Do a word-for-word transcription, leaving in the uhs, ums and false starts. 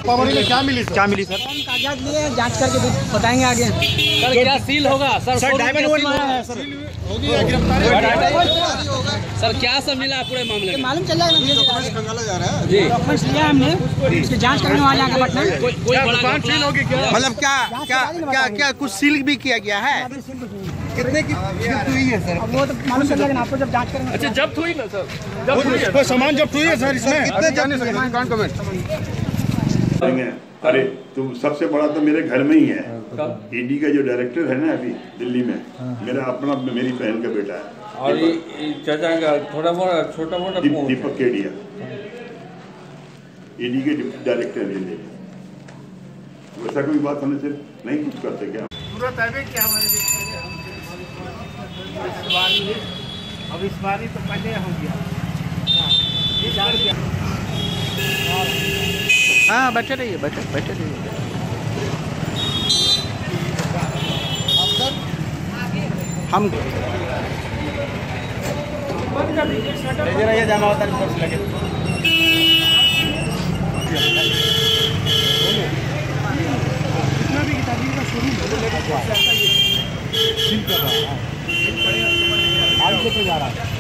पावरी में क्या मिली सर? क्या मिली सर? कागजात लिए जांच करके बताएंगे आगे। सर क्या सील होगा सर? सर डायमंड वोट मारा है सर, होगी या गिरफ्तारी? सर क्या सब मिला पूरे मामले में? मालूम चल जाएगा। खंगाला जा रहा है जी, डॉक्यूमेंट्स लिया हमने, इसकी जांच करने वाले आगे पटना। कोई कोई बड़ा दुकान सील होगी क्या? मतलब क्या क्या क्या क्या कुछ सील भी किया गया है? कितने की जब्त हुई है सर? अब वो तो मालूम चल जाएगा, आपको जब जांच करेंगे। अच्छा जब्त हुई ना सर? जब्त हुई है। कोई सामान जब्त हुई है सर इसमें? कितने जाने से कान कमेंट? अरे तुम सबसे बड़ा तो मेरे घर में ही है। ईडी का जो डायरेक्टर है ना अभी दिल्ली में, मेरा अपना मेरी बहन का बेटा है। और ये चाचा का थोड़ा मोटा छोटा मोटा दीपक केडिया ईडी के डायरेक्टर है। वैसा कोई बात होने से नहीं कुछ करते क्या? पूरा तय क्या अब इस बारी तो पहले हो गया। हाँ बैठे रहिए, बैठे बैठे रहिए। हम जमा होता लगे जितना भी किताबी का शोरूम है आज से तो जा रहा है।